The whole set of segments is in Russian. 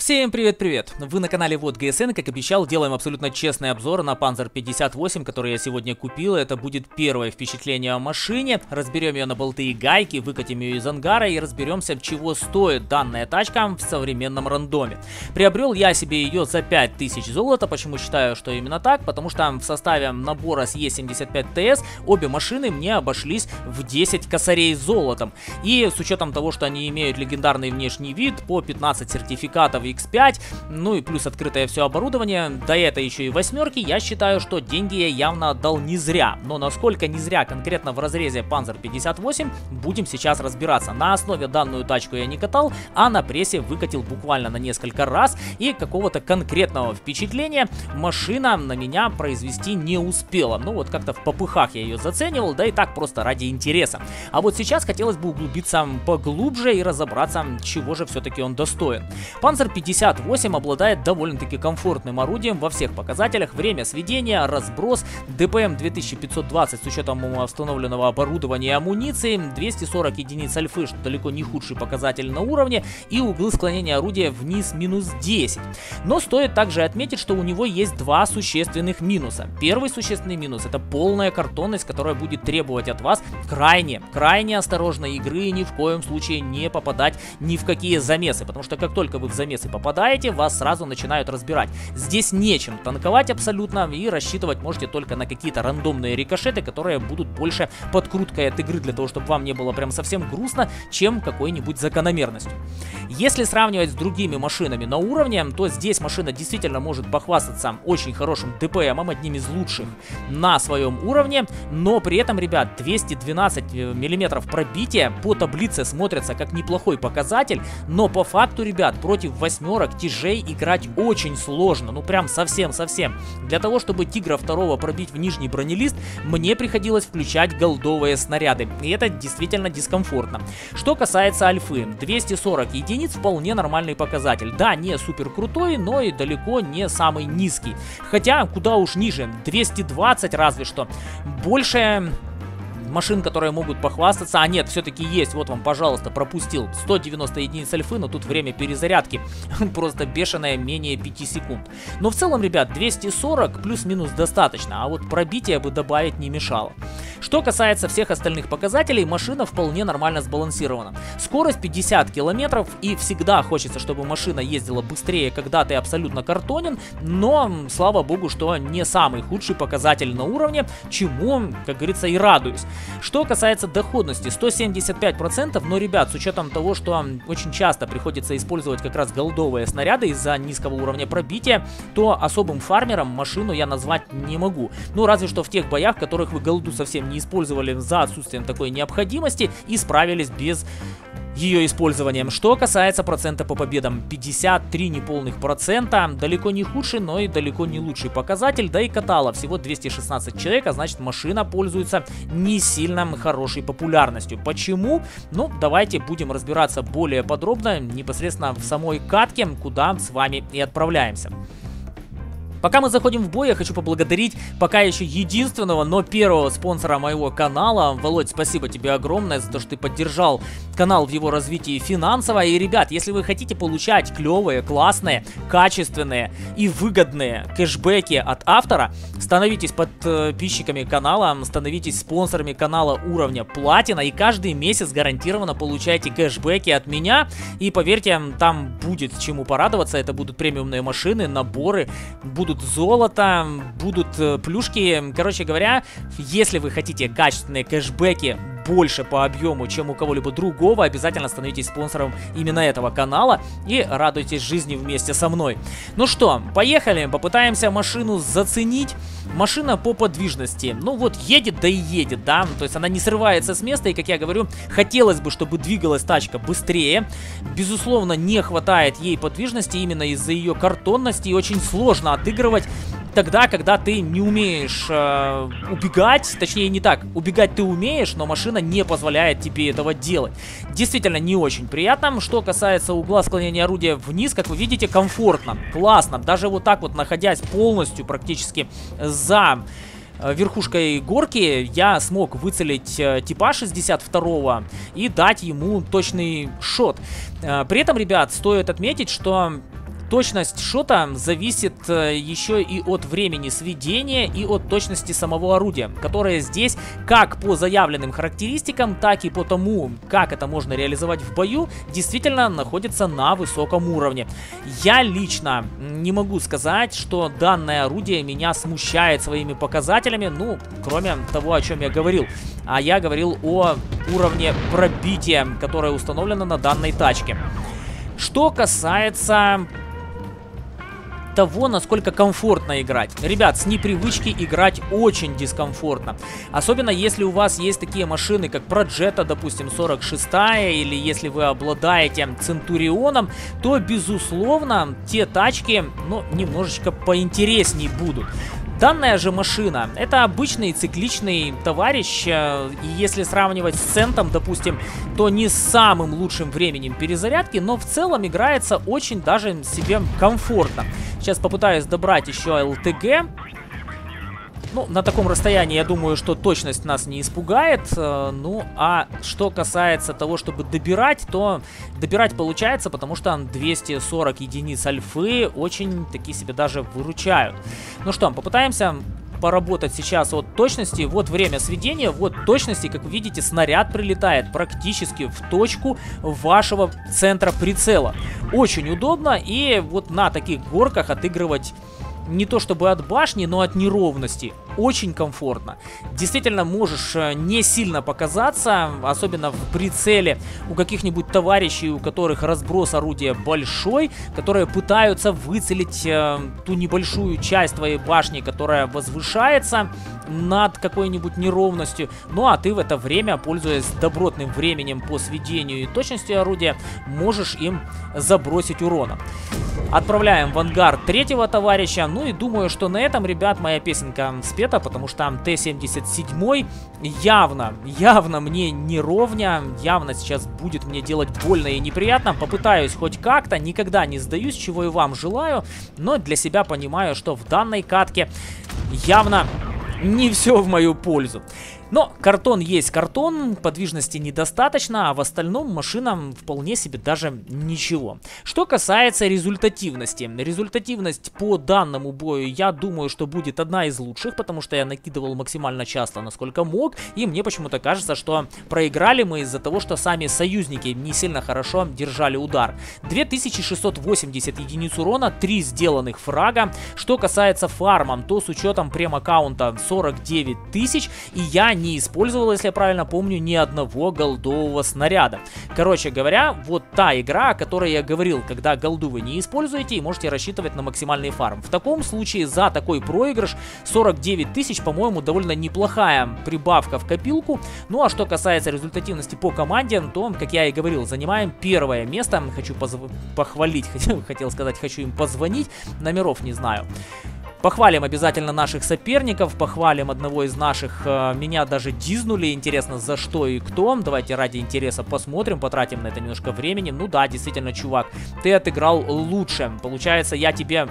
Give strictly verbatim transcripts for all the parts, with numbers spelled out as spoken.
Всем привет-привет! Вы на канале Вот ГСН, как обещал, делаем абсолютно честный обзор на Panzer пятьдесят восемь, который я сегодня купил. Это будет первое впечатление о машине. Разберем ее на болты и гайки, выкатим ее из ангара и разберемся, чего стоит данная тачка в современном рандоме. Приобрел я себе ее за пять тысяч золота. Почему считаю, что именно так? Потому что в составе набора с Е семьдесят пять Т С обе машины мне обошлись в десять косарей золотом. И с учетом того, что они имеют легендарный внешний вид, по пятнадцать сертификатов икс пять, ну и плюс открытое все оборудование, да и это еще и восьмерки, я считаю, что деньги я явно отдал не зря. Но насколько не зря конкретно в разрезе Panzer пятьдесят восемь, будем сейчас разбираться. На основе данную тачку я не катал, а на прессе выкатил буквально на несколько раз, и какого-то конкретного впечатления машина на меня произвести не успела. Ну вот как-то в попыхах я ее заценивал, да и так просто ради интереса. А вот сейчас хотелось бы углубиться поглубже и разобраться, чего же все-таки он достоин. Panzer пятьдесят восемь обладает довольно-таки комфортным орудием во всех показателях: время сведения, разброс, Д П М две тысячи пятьсот двадцать с учетом установленного оборудования и амуниции, двести сорок единиц альфы, что далеко не худший показатель на уровне, и углы склонения орудия вниз минус десять. Но стоит также отметить, что у него есть два существенных минуса. Первый существенный минус — это полная картонность, которая будет требовать от вас крайне, крайне осторожной игры и ни в коем случае не попадать ни в какие замесы, потому что как только вы в замесы попадаете, вас сразу начинают разбирать. Здесь нечем танковать абсолютно, и рассчитывать можете только на какие-то рандомные рикошеты, которые будут больше подкруткой от игры, для того, чтобы вам не было прям совсем грустно, чем какой-нибудь закономерностью. Если сравнивать с другими машинами на уровне, то здесь машина действительно может похвастаться очень хорошим Д П М, одним из лучших на своем уровне, но при этом, ребят, двести двенадцать миллиметров пробития по таблице смотрится как неплохой показатель, но по факту, ребят, против восьмерок тяжей играть очень сложно, ну прям совсем-совсем. Для того, чтобы Тигра второго пробить в нижний бронелист, мне приходилось включать голдовые снаряды, и это действительно дискомфортно. Что касается альфы, двести сорок единиц вполне нормальный показатель. Да, не супер крутой, но и далеко не самый низкий. Хотя, куда уж ниже, двести двадцать разве что. Больше машин, которые могут похвастаться, а нет, все-таки есть, вот вам, пожалуйста, пропустил сто девяносто единиц альфы, но тут время перезарядки просто бешеное, менее пяти секунд. Но в целом, ребят, двести сорок плюс-минус достаточно, а вот пробитие бы добавить не мешало. Что касается всех остальных показателей, машина вполне нормально сбалансирована. Скорость пятьдесят километров, и всегда хочется, чтобы машина ездила быстрее, когда ты абсолютно картонен, но, слава богу, что не самый худший показатель на уровне, чему, как говорится, и радуюсь. Что касается доходности, сто семьдесят пять процентов, но, ребят, с учетом того, что очень часто приходится использовать как раз голдовые снаряды из-за низкого уровня пробития, то особым фармером машину я назвать не могу. Ну, разве что в тех боях, в которых вы голду совсем не использовали за отсутствием такой необходимости и справились без ее использованием. Что касается процента по победам, пятьдесят три неполных процента, далеко не худший, но и далеко не лучший показатель, да и катала всего двести шестнадцать человек, а значит машина пользуется не сильно хорошей популярностью. Почему? Ну, давайте будем разбираться более подробно непосредственно в самой катке, куда с вами и отправляемся. Пока мы заходим в бой, я хочу поблагодарить пока еще единственного, но первого спонсора моего канала. Володь, спасибо тебе огромное за то, что ты поддержал канал в его развитии финансово. И, ребят, если вы хотите получать клевые, классные, качественные и выгодные кэшбэки от автора, становитесь подписчиками канала, становитесь спонсорами канала уровня платина, и каждый месяц гарантированно получаете кэшбэки от меня. И поверьте, там будет чему порадоваться. Это будут премиумные машины, наборы, будут золото, будут э, плюшки. Короче говоря, если вы хотите качественные кэшбэки больше по объему, чем у кого-либо другого, обязательно становитесь спонсором именно этого канала и радуйтесь жизни вместе со мной. Ну что, поехали, попытаемся машину заценить. Машина по подвижности, ну вот едет, да и едет, да, то есть она не срывается с места, и, как я говорю, хотелось бы, чтобы двигалась тачка быстрее. Безусловно, не хватает ей подвижности именно из-за ее картонности, и очень сложно отыгрывать тогда, когда ты не умеешь э, убегать, точнее не так, убегать ты умеешь, но машина не позволяет тебе этого делать. Действительно не очень приятно. Что касается угла склонения орудия вниз, как вы видите, комфортно, классно, даже вот так вот, находясь полностью практически за верхушкой горки, я смог выцелить э, типа шестьдесят второго и дать ему точный шот. Э, при этом, ребят, стоит отметить, что точность шота зависит э, еще и от времени сведения, и от точности самого орудия, которое здесь как по заявленным характеристикам, так и по тому, как это можно реализовать в бою, действительно находится на высоком уровне. Я лично не могу сказать, что данное орудие меня смущает своими показателями, ну, кроме того, о чем я говорил. А я говорил о уровне пробития, которое установлено на данной тачке. Что касается того, насколько комфортно играть. Ребят, с непривычки играть очень дискомфортно. Особенно если у вас есть такие машины, как Проджета, допустим, сорок шестая, или если вы обладаете Центурионом, то, безусловно, те тачки, ну, немножечко поинтересней будут. Данная же машина — это обычный цикличный товарищ, и если сравнивать с Центом, допустим, то не с самым лучшим временем перезарядки, но в целом играется очень даже себе комфортно. Сейчас попытаюсь добрать еще эл тэ гэ. Ну, на таком расстоянии, я думаю, что точность нас не испугает. Ну, а что касается того, чтобы добирать, то добирать получается, потому что двести сорок единиц альфы очень таки себе даже выручают. Ну что, попытаемся поработать сейчас от точности. Вот время сведения, вот точности. Как вы видите, снаряд прилетает практически в точку вашего центра прицела. Очень удобно, и вот на таких горках отыгрывать не то чтобы от башни, но от неровности очень комфортно. Действительно можешь не сильно показаться, особенно в прицеле у каких-нибудь товарищей, у которых разброс орудия большой, которые пытаются выцелить э, ту небольшую часть твоей башни, которая возвышается над какой-нибудь неровностью. Ну а ты в это время, пользуясь добротным временем по сведению и точности орудия, можешь им забросить урона. Отправляем в ангар третьего товарища. Ну и думаю, что на этом, ребят, моя песенка спета, потому что Т семьдесят семь явно, явно мне не ровня, явно сейчас будет мне делать больно и неприятно. Попытаюсь хоть как-то, никогда не сдаюсь, чего и вам желаю, но для себя понимаю, что в данной катке явно не все в мою пользу. Но картон есть картон, подвижности недостаточно, а в остальном машина вполне себе даже ничего. Что касается результативности. Результативность по данному бою, я думаю, что будет одна из лучших, потому что я накидывал максимально часто, насколько мог, и мне почему-то кажется, что проиграли мы из-за того, что сами союзники не сильно хорошо держали удар. две тысячи шестьсот восемьдесят единиц урона, три сделанных фрага. Что касается фарма, то с учетом прем-аккаунта сорок девять тысяч, и я не использовал, если я правильно помню, ни одного голдового снаряда. Короче говоря, вот та игра, о которой я говорил, когда голду вы не используете и можете рассчитывать на максимальный фарм. В таком случае за такой проигрыш сорок девять тысяч, по-моему, довольно неплохая прибавка в копилку. Ну а что касается результативности по команде, то, как я и говорил, занимаем первое место. Хочу похвалить, хотел, хотел сказать, хочу им позвонить, номеров не знаю. Похвалим обязательно наших соперников, похвалим одного из наших, э, меня даже дизнули, интересно за что и кто. Давайте ради интереса посмотрим, потратим на это немножко времени. Ну да, действительно, чувак, ты отыграл лучше. Получается, я тебе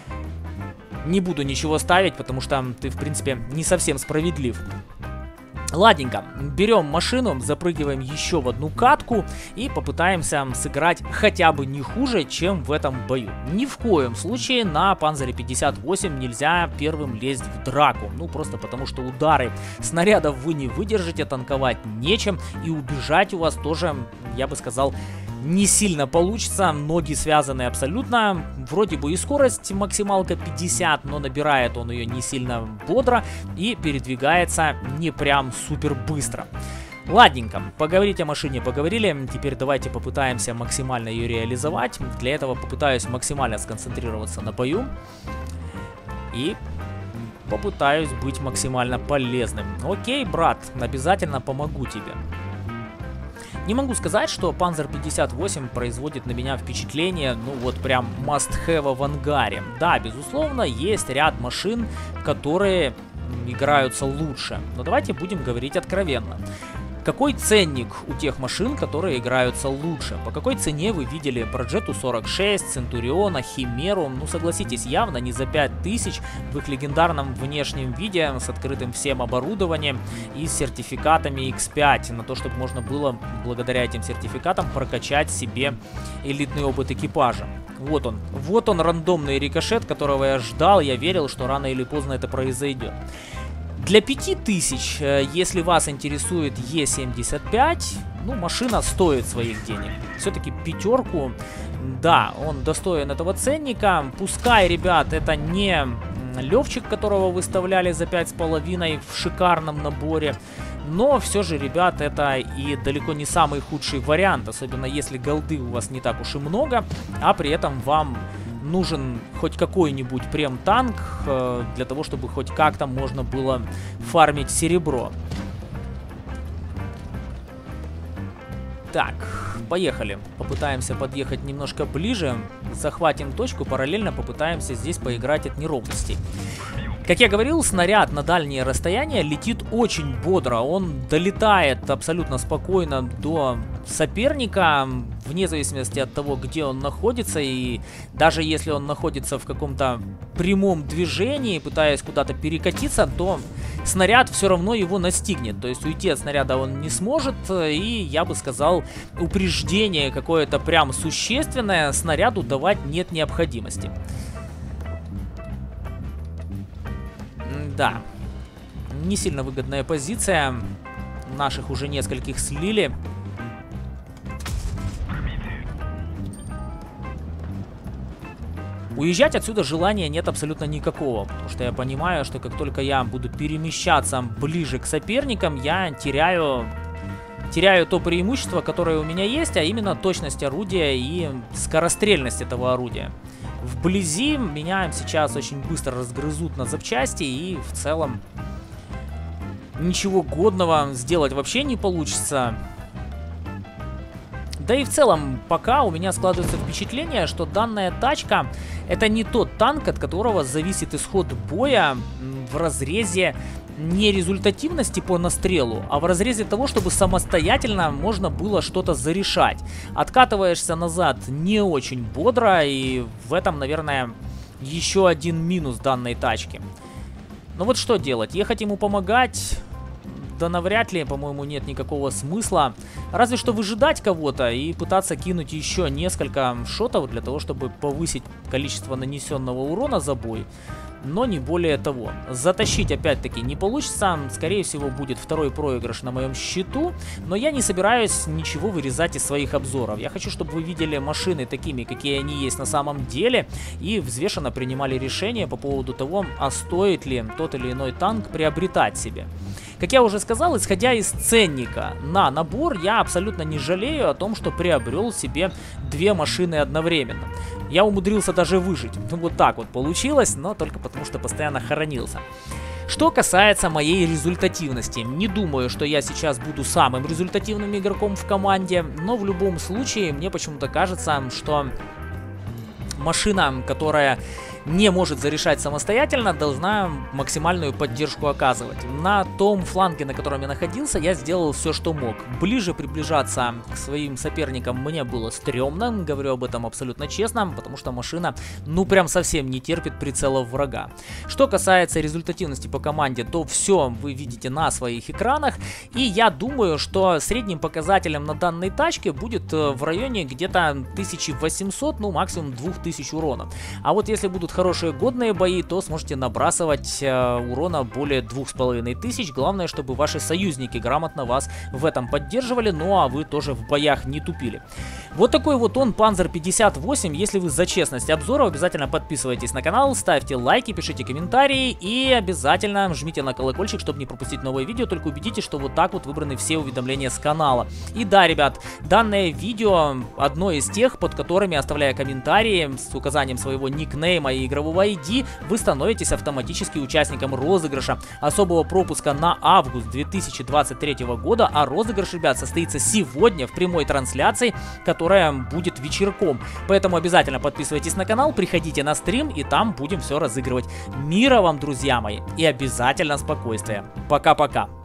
не буду ничего ставить, потому что ты, в принципе, не совсем справедлив. Ладненько, берем машину, запрыгиваем еще в одну катку и попытаемся сыграть хотя бы не хуже, чем в этом бою. Ни в коем случае на Панзере пятьдесят восемь нельзя первым лезть в драку. Ну, просто потому что удары снарядов вы не выдержите, танковать нечем, и убежать у вас тоже, я бы сказал, не сильно получится. Ноги связаны абсолютно. Вроде бы и скорость максималка пятьдесят, но набирает он ее не сильно бодро и передвигается не прям супер быстро. Ладненько, поговорить о машине поговорили. Теперь давайте попытаемся максимально ее реализовать. Для этого попытаюсь максимально сконцентрироваться на бою и попытаюсь быть максимально полезным. Окей, брат, обязательно помогу тебе. Не могу сказать, что Панзер пятьдесят восемь производит на меня впечатление, ну вот прям must-have в ангаре. Да, безусловно, есть ряд машин, которые играются лучше. Но давайте будем говорить откровенно. Какой ценник у тех машин, которые играются лучше? По какой цене вы видели Проджету сорок шесть, Центуриона, Химеру? Ну, согласитесь, явно не за пять тысяч в их легендарном внешнем виде с открытым всем оборудованием и с сертификатами икс пять на то, чтобы можно было благодаря этим сертификатам прокачать себе элитный опыт экипажа. Вот он, вот он рандомный рикошет, которого я ждал, я верил, что рано или поздно это произойдет. Для пяти тысяч, если вас интересует Е семьдесят пять, ну, машина стоит своих денег. Все-таки пятерку, да, он достоин этого ценника. Пускай, ребят, это не Левчик, которого выставляли за пять с половиной в шикарном наборе. Но все же, ребят, это и далеко не самый худший вариант. Особенно если голды у вас не так уж и много, а при этом вам нужен хоть какой-нибудь прем-танк э, для того, чтобы хоть как-то можно было фармить серебро. Так, поехали. Попытаемся подъехать немножко ближе, захватим точку, параллельно попытаемся здесь поиграть от неровностей. Как я говорил, снаряд на дальние расстояния летит очень бодро. Он долетает абсолютно спокойно до соперника, вне зависимости от того, где он находится. И даже если он находится в каком-то прямом движении, пытаясь куда-то перекатиться, то снаряд все равно его настигнет. То есть уйти от снаряда он не сможет. И, я бы сказал, упреждение какое-то прям существенное снаряду давать нет необходимости. Да, не сильно выгодная позиция. Наших уже нескольких слили. Уезжать отсюда желания нет абсолютно никакого, потому что я понимаю, что как только я буду перемещаться ближе к соперникам, я теряю, теряю то преимущество, которое у меня есть, а именно точность орудия и скорострельность этого орудия. Вблизи меня сейчас очень быстро разгрызут на запчасти, и в целом ничего годного сделать вообще не получится. Да и в целом, пока у меня складывается впечатление, что данная тачка это не тот танк, от которого зависит исход боя в разрезе не результативности по настрелу, а в разрезе того, чтобы самостоятельно можно было что-то зарешать. Откатываешься назад не очень бодро, и в этом, наверное, еще один минус данной тачки. Но вот что делать? Ехать ему помогать? Да навряд ли, по-моему, нет никакого смысла. Разве что выжидать кого-то и пытаться кинуть еще несколько шотов для того, чтобы повысить количество нанесенного урона за бой. Но не более того. Затащить опять-таки не получится. Скорее всего, будет второй проигрыш на моем счету. Но я не собираюсь ничего вырезать из своих обзоров. Я хочу, чтобы вы видели машины такими, какие они есть на самом деле. И взвешенно принимали решение по поводу того, а стоит ли тот или иной танк приобретать себе. Как я уже сказал, исходя из ценника на набор, я абсолютно не жалею о том, что приобрел себе две машины одновременно. Я умудрился даже выжить. Ну вот так вот получилось, но только потому, что постоянно хоронился. Что касается моей результативности, не думаю, что я сейчас буду самым результативным игроком в команде, но в любом случае мне почему-то кажется, что машина, которая не может зарешать самостоятельно, должна максимальную поддержку оказывать. На том фланге, на котором я находился, я сделал все, что мог. Ближе приближаться к своим соперникам мне было стрёмно, говорю об этом абсолютно честно, потому что машина, ну, прям совсем не терпит прицелов врага. Что касается результативности по команде, то все вы видите на своих экранах, и я думаю, что средним показателем на данной тачке будет в районе где-то тысяча восемьсот, ну, максимум две тысячи урона. А вот если будут хорошие годные бои, то сможете набрасывать э, урона более двух с половиной тысяч. Главное, чтобы ваши союзники грамотно вас в этом поддерживали, ну а вы тоже в боях не тупили. Вот такой вот он, Панзер пятьдесят восемь. Если вы за честность обзоров, обязательно подписывайтесь на канал, ставьте лайки, пишите комментарии и обязательно жмите на колокольчик, чтобы не пропустить новые видео. Только убедитесь, что вот так вот выбраны все уведомления с канала. И да, ребят, данное видео одно из тех, под которыми, оставляя комментарии с указанием своего никнейма и игрового ай ди, вы становитесь автоматически участником розыгрыша особого пропуска на август две тысячи двадцать третьего года, а розыгрыш, ребят, состоится сегодня в прямой трансляции, которая будет вечерком. Поэтому обязательно подписывайтесь на канал, приходите на стрим, и там будем все разыгрывать. Мира вам, друзья мои, и обязательно спокойствия. Пока-пока.